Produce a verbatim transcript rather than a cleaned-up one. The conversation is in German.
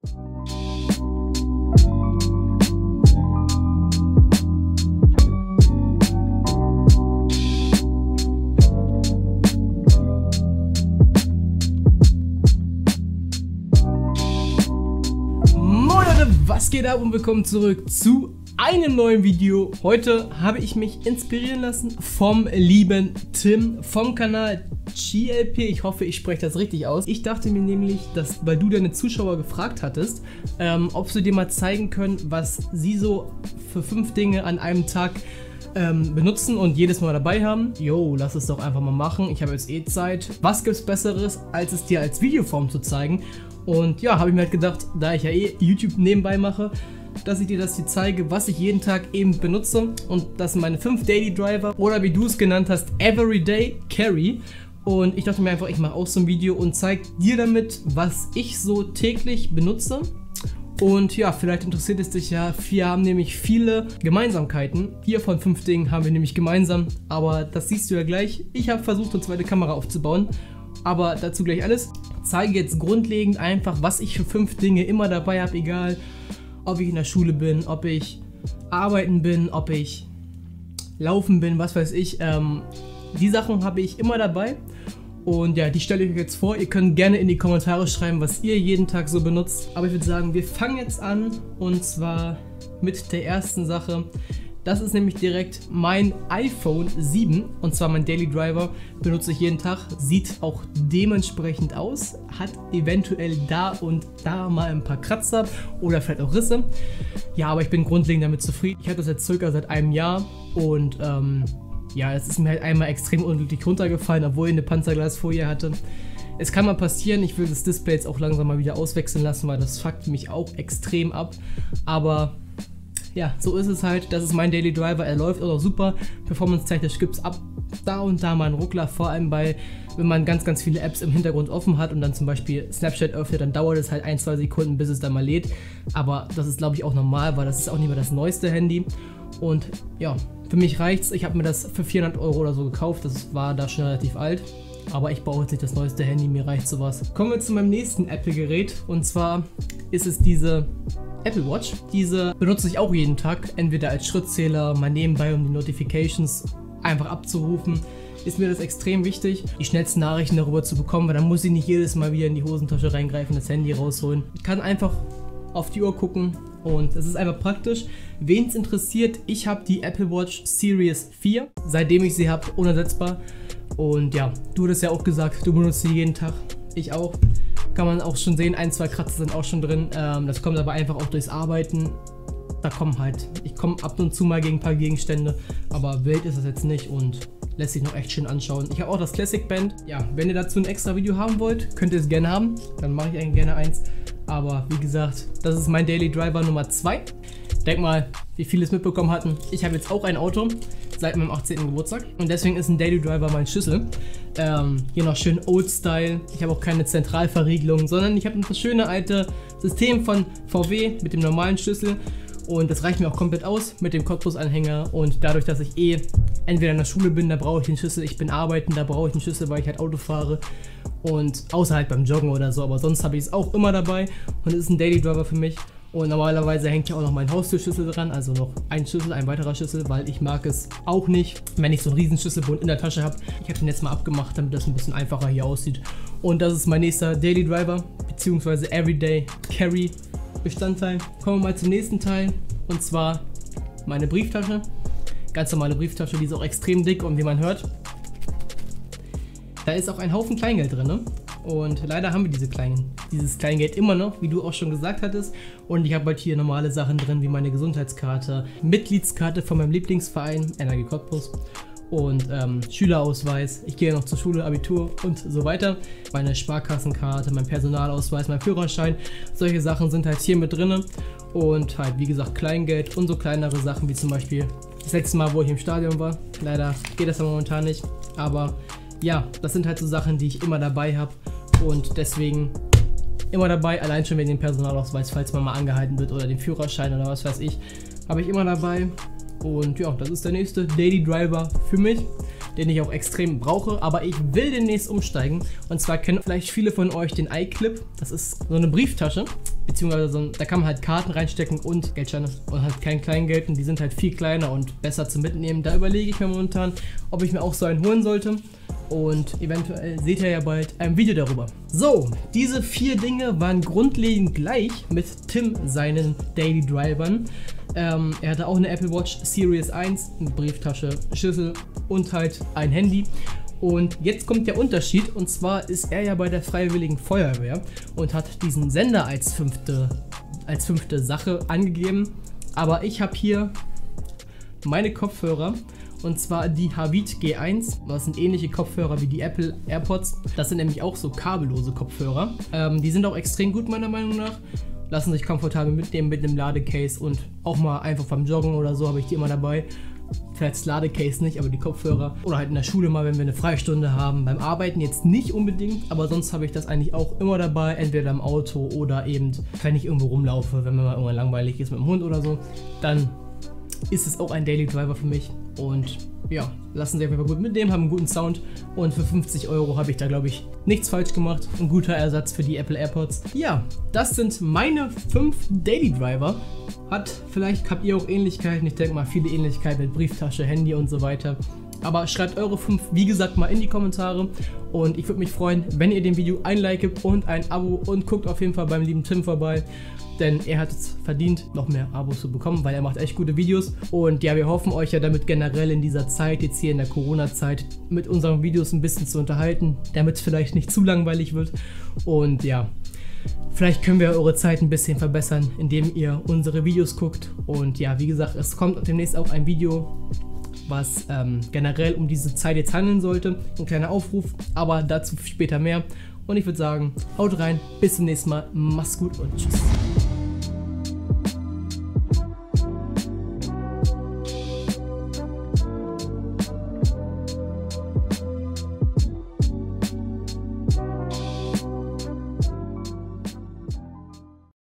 Was geht ab und willkommen zurück zu einem neuen Video. Heute habe ich mich inspirieren lassen vom lieben Tim vom Kanal G L P. Ich hoffe, ich spreche das richtig aus. Ich dachte mir nämlich, dass, weil du deine Zuschauer gefragt hattest, ähm, ob sie dir mal zeigen können, was sie so für fünf Dinge an einem Tag ähm, benutzen und jedes Mal dabei haben. Jo, lass es doch einfach mal machen. Ich habe jetzt eh Zeit. Was gibt's Besseres, als es dir als Videoform zu zeigen? Und ja, habe ich mir halt gedacht, da ich ja eh YouTube nebenbei mache, dass ich dir das hier zeige, was ich jeden Tag eben benutze. Und das sind meine fünf Daily Driver oder wie du es genannt hast, Everyday Carry. Und ich dachte mir einfach, ich mache auch so ein Video und zeige dir damit, was ich so täglich benutze. Und ja, vielleicht interessiert es dich ja, wir haben nämlich viele Gemeinsamkeiten. Vier von fünf Dingen haben wir nämlich gemeinsam, aber das siehst du ja gleich. Ich habe versucht, eine zweite Kamera aufzubauen, aber dazu gleich alles. Ich zeige jetzt grundlegend einfach, was ich für fünf Dinge immer dabei habe, egal ob ich in der Schule bin, ob ich arbeiten bin, ob ich laufen bin, was weiß ich. Ähm, die Sachen habe ich immer dabei und ja, die stelle ich euch jetzt vor. Ihr könnt gerne in die Kommentare schreiben, was ihr jeden Tag so benutzt. Aber ich würde sagen, wir fangen jetzt an und zwar mit der ersten Sache. Das ist nämlich direkt mein iPhone sieben und zwar mein Daily Driver, benutze ich jeden Tag, sieht auch dementsprechend aus, hat eventuell da und da mal ein paar Kratzer oder vielleicht auch Risse. Ja, aber ich bin grundlegend damit zufrieden. Ich habe das jetzt circa seit einem Jahr und ähm, ja, es ist mir halt einmal extrem unglücklich runtergefallen, obwohl ich eine Panzerglasfolie hatte. Es kann mal passieren, ich will das Display jetzt auch langsam mal wieder auswechseln lassen, weil das fuckt mich auch extrem ab, aber ja, so ist es halt. Das ist mein Daily Driver. Er läuft auch super. Performance-technisch gibt es ab da und da mal einen Ruckler. Vor allem bei, wenn man ganz, ganz viele Apps im Hintergrund offen hat und dann zum Beispiel Snapchat öffnet, dann dauert es halt ein, zwei Sekunden, bis es dann mal lädt. Aber das ist, glaube ich, auch normal, weil das ist auch nicht mehr das neueste Handy. Und ja, für mich reicht's. Ich habe mir das für vierhundert Euro oder so gekauft. Das war da schon relativ alt. Aber ich brauche jetzt nicht das neueste Handy. Mir reicht sowas. Kommen wir zu meinem nächsten Apple-Gerät. Und zwar ist es diese Apple Watch. Diese benutze ich auch jeden Tag, entweder als Schrittzähler, mal nebenbei, um die Notifications einfach abzurufen. Ist mir das extrem wichtig, die schnellsten Nachrichten darüber zu bekommen, weil dann muss ich nicht jedes Mal wieder in die Hosentasche reingreifen, das Handy rausholen. Ich kann einfach auf die Uhr gucken und es ist einfach praktisch. Wen es interessiert, ich habe die Apple Watch Series vier, seitdem ich sie habe, unersetzbar. Und ja, du hattest ja auch gesagt, du benutzt sie jeden Tag, ich auch. Kann man auch schon sehen, ein, zwei Kratzer sind auch schon drin. Ähm, das kommt aber einfach auch durchs Arbeiten. Da kommen halt, ich komme ab und zu mal gegen ein paar Gegenstände, aber wild ist das jetzt nicht und lässt sich noch echt schön anschauen. Ich habe auch das Classic Band. Ja, wenn ihr dazu ein extra Video haben wollt, könnt ihr es gerne haben. Dann mache ich eigentlich gerne eins. Aber wie gesagt, das ist mein Daily Driver Nummer zwei. Denk mal, wie viele es mitbekommen hatten. Ich habe jetzt auch ein Auto seit meinem achtzehnten Geburtstag und deswegen ist ein Daily Driver mein Schlüssel. Ähm, hier noch schön Old Style. Ich habe auch keine Zentralverriegelung, sondern ich habe das schöne alte System von V W mit dem normalen Schlüssel und das reicht mir auch komplett aus mit dem Cottbus-Anhänger und dadurch, dass ich eh entweder in der Schule bin, da brauche ich den Schlüssel, ich bin arbeiten, da brauche ich den Schlüssel, weil ich halt Auto fahre und außer halt beim Joggen oder so, aber sonst habe ich es auch immer dabei und es ist ein Daily Driver für mich. Und normalerweise hängt ja auch noch mein Haustürschlüssel dran, also noch ein Schlüssel, ein weiterer Schlüssel, weil ich mag es auch nicht, wenn ich so einen riesen Schlüsselbund in der Tasche habe. Ich habe den jetzt mal abgemacht, damit das ein bisschen einfacher hier aussieht. Und das ist mein nächster Daily Driver, beziehungsweise Everyday Carry Bestandteil. Kommen wir mal zum nächsten Teil, und zwar meine Brieftasche. Ganz normale Brieftasche, die ist auch extrem dick und wie man hört, da ist auch ein Haufen Kleingeld drin, ne? Und leider haben wir diese kleinen, dieses Kleingeld immer noch, wie du auch schon gesagt hattest. Und ich habe halt hier normale Sachen drin, wie meine Gesundheitskarte, Mitgliedskarte von meinem Lieblingsverein, N R G Cottbus. Und ähm, Schülerausweis, ich gehe noch zur Schule, Abitur und so weiter. Meine Sparkassenkarte, mein Personalausweis, mein Führerschein, solche Sachen sind halt hier mit drin. Und halt, wie gesagt, Kleingeld und so kleinere Sachen, wie zum Beispiel das letzte Mal, wo ich im Stadion war. Leider geht das ja momentan nicht, aber ja, das sind halt so Sachen, die ich immer dabei habe und deswegen immer dabei, allein schon wegen dem Personalausweis, falls man mal angehalten wird oder den Führerschein oder was weiß ich, habe ich immer dabei. Und ja, das ist der nächste Daily Driver für mich, den ich auch extrem brauche, aber ich will demnächst umsteigen. Und zwar kennen vielleicht viele von euch den iClip, das ist so eine Brieftasche. beziehungsweise so ein, da kann man halt Karten reinstecken und Geldscheine und halt kein Kleingeld und die sind halt viel kleiner und besser zu mitnehmen. Da überlege ich mir momentan, ob ich mir auch so einen holen sollte. Und eventuell seht ihr ja bald ein Video darüber. So, diese vier Dinge waren grundlegend gleich mit Tim seinen Daily Drivern. Ähm, er hatte auch eine Apple Watch Series eins, eine Brieftasche, Schlüssel und halt ein Handy. Und jetzt kommt der Unterschied, und zwar ist er ja bei der Freiwilligen Feuerwehr und hat diesen Sender als fünfte, als fünfte Sache angegeben. Aber ich habe hier meine Kopfhörer. Und zwar die Havit G eins, das sind ähnliche Kopfhörer wie die Apple AirPods. Das sind nämlich auch so kabellose Kopfhörer. Ähm, die sind auch extrem gut meiner Meinung nach. Lassen sich komfortabel mitnehmen mit einem Ladecase und auch mal einfach beim Joggen oder so habe ich die immer dabei. Vielleicht das Ladecase nicht, aber die Kopfhörer. Oder halt in der Schule mal, wenn wir eine Freistunde haben. Beim Arbeiten jetzt nicht unbedingt, aber sonst habe ich das eigentlich auch immer dabei. Entweder im Auto oder eben, wenn ich irgendwo rumlaufe, wenn mir mal irgendwann langweilig ist mit dem Hund oder so. Dann ist es auch ein Daily Driver für mich. Und ja, lassen Sie einfach gut mitnehmen, haben einen guten Sound und für fünfzig Euro habe ich da, glaube ich, nichts falsch gemacht. Ein guter Ersatz für die Apple AirPods. Ja, das sind meine fünf Daily Driver. Hat, vielleicht habt ihr auch Ähnlichkeiten, ich denke mal viele Ähnlichkeiten mit Brieftasche, Handy und so weiter. Aber schreibt eure fünf, wie gesagt, mal in die Kommentare. Und ich würde mich freuen, wenn ihr dem Video ein Like gibt und ein Abo. Und guckt auf jeden Fall beim lieben Tim vorbei. Denn er hat es verdient, noch mehr Abos zu bekommen, weil er macht echt gute Videos. Und ja, wir hoffen euch ja damit generell in dieser Zeit, jetzt hier in der Corona-Zeit, mit unseren Videos ein bisschen zu unterhalten, damit es vielleicht nicht zu langweilig wird. Und ja, vielleicht können wir eure Zeit ein bisschen verbessern, indem ihr unsere Videos guckt. Und ja, wie gesagt, es kommt demnächst auch ein Video, was ähm, generell um diese Zeit jetzt handeln sollte. Ein kleiner Aufruf, aber dazu später mehr. Und ich würde sagen, haut rein, bis zum nächsten Mal, macht's gut und tschüss.